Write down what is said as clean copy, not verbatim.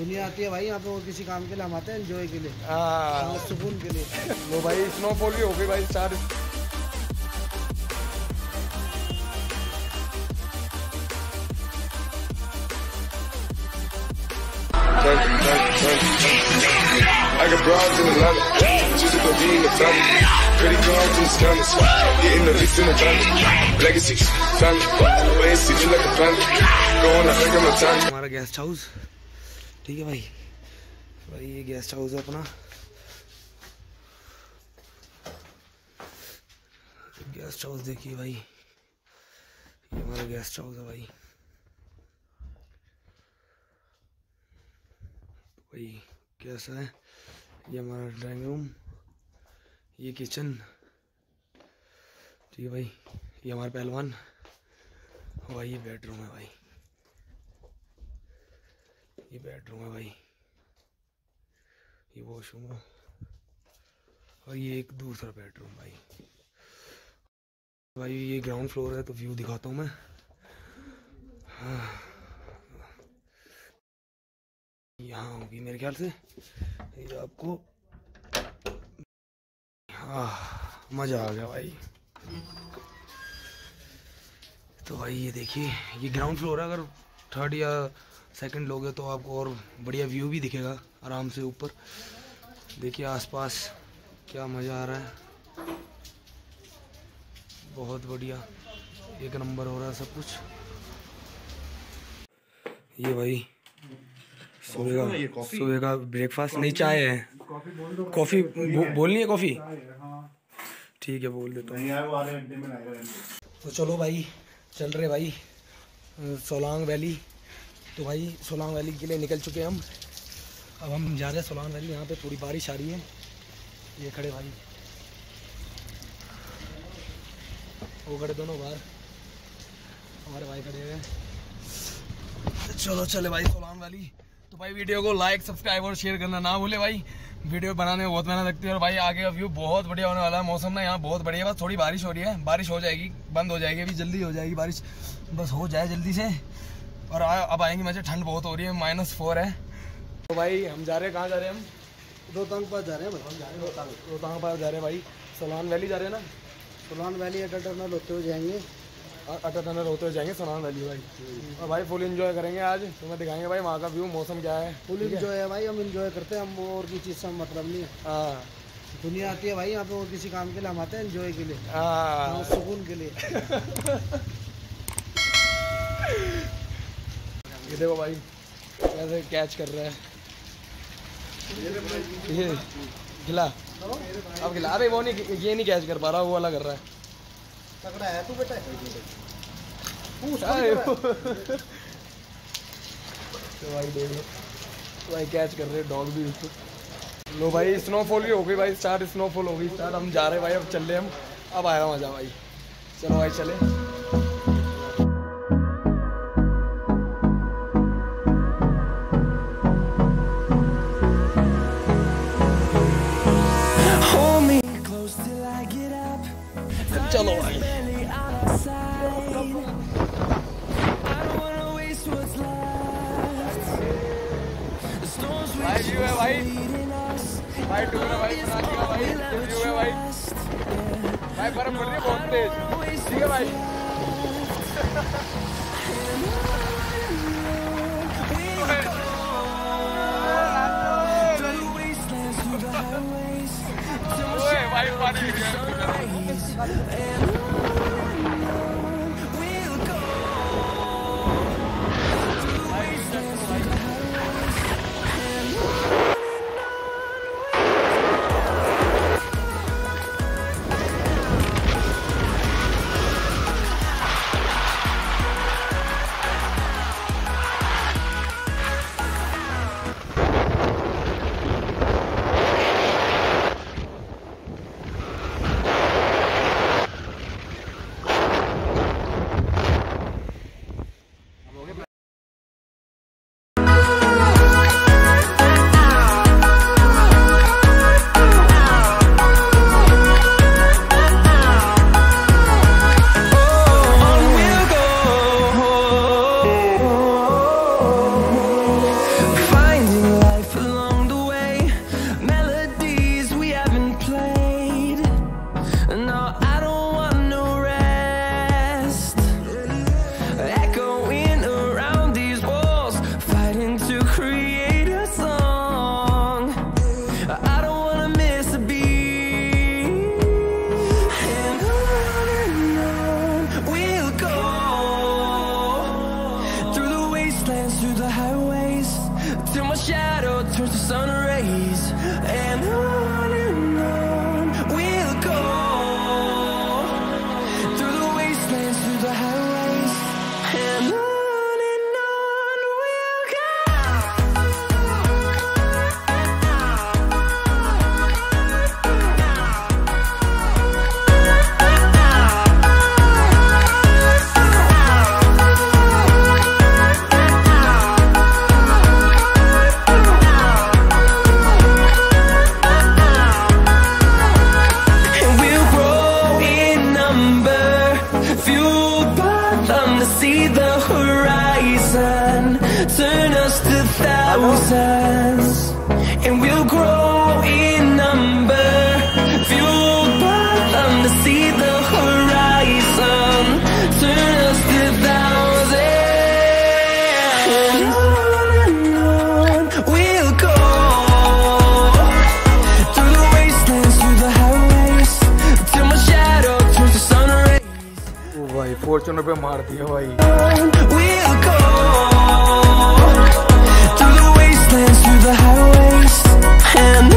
दुनिया आती है भाई यहाँ पे और किसी काम के लिए, हम आते हैं एंजॉय के लिए, सुकून के लिए। लो भाई स्नोफॉल भी हो गई भाई start. I got broads in Atlanta, just to be in the family. Credit cards and scammers, getting the least in the family. Legacies, family, way city like a planet. Going out like I'm a time. हमारा guest house, ठीक है भाई। भाई ये guest house है अपना। Guest house देखिए भाई, ये हमारा गेस्ट हाउस है भाई। भाई कैसा है, ये हमारा ड्राइंग रूम, ये किचन, ठीक है भाई। ये हमारा पहलवान भाई, ये बेडरूम है भाई, ये बेडरूम है भाई, ये वॉशरूम है और ये एक दूसरा बेडरूम भाई। भाई ये ग्राउंड फ्लोर है तो व्यू दिखाता हूँ मैं। हाँ, यहाँ होगी मेरे ख्याल से ये आपको। हाँ मज़ा आ गया भाई। तो भाई ये देखिए, ये ग्राउंड फ्लोर है, अगर थर्ड या सेकंड लोगे तो आपको और बढ़िया व्यू भी दिखेगा आराम से ऊपर। देखिए आसपास क्या मज़ा आ रहा है, बहुत बढ़िया, एक नंबर हो रहा है सब कुछ। ये भाई सुबह का ब्रेकफास्ट, नहीं चाय है, कॉफ़ी बोलनी है, कॉफ़ी ठीक है बोल देता हूँ। तो चलो भाई चल रहे भाई सोलांग वैली। तो भाई सोलांग वैली के लिए निकल चुके हैं हम। अब हम जा रहे हैं सोलांग वैली। यहाँ पे थोड़ी बारिश आ रही है, ये खड़े भाई, वो खड़े दोनों बाहर, हमारे भाई खड़े हुए हैं। चलो चले भाई सोलांग वैली। तो भाई वीडियो को लाइक सब्सक्राइब और शेयर करना ना भूले भाई। वीडियो बनाने में बहुत मेहनत लगती है और भाई आगे का व्यू बहुत बढ़िया होने वाला है। मौसम ना यहाँ बहुत बढ़िया है, बस थोड़ी बारिश हो रही है, बारिश हो जाएगी, बंद हो जाएगी, अभी जल्दी हो जाएगी बारिश, बस हो जाए जल्दी से। और अब आएंगे मजे, ठंड बहुत हो रही है, -4 है। तो भाई हम जा रहे हैं, कहाँ जा रहे हैं हम? रोहतांग पास जा रहे हैं भाई, रोहतांग पास जा रहे हैं भाई। सोलांग वैली जा रहे हैं ना, सोलांग वैली अटल टनल होते हुए जाएंगे, अटल टनल होते हुए जाएंगे सोलांग वैली भाई। और भाई फुल एंजॉय करेंगे आज, तुम्हें दिखाएंगे भाई वहाँ का व्यू, मौसम क्या है। फुल एंजॉय है भाई, हम एंजॉय करते हैं, हम और की चीज़ से मतलब नहीं है। हाँ दुनिया आती है भाई यहाँ पे और किसी काम के लिए, हम आते हैं एंजॉय के लिए, सुकून के लिए। ये देखो भाई कैसे कैच कर रहा है, ये खिला, अब खिला रहे, वो नहीं, ये नहीं कैच कर पा रहा, वो वाला कर रहा है। तगड़ा है तू बेटा, तो भाई देख लो, तो भाई कैच कर रहे डॉग भी उसको। लो भाई स्नोफॉल भी हो गई भाई स्टार्ट, स्नोफॉल हो गई स्टार्ट। हम जा रहे हैं भाई, अब चल रहे हम, अब आएगा मजा भाई। चलो भाई चले। चलो भाई भाई व्यू है भाई, भाई टूर है भाई, मनाली का भाई व्यू है भाई, भाई बर्फ पड़ रही है बहुत तेज, ठीक है भाई। भाई पानी them to see the horizon, turn us to thousands, and we'll grow in number, fueled by them to see the horizon, turn us to thousands, and on we'll go, through the wastelands, through the highways, till my shadow turns to sun rays. ओ भाई Fortuner पे मार दिया भाई. We'll go through the wastelands, through the highways, and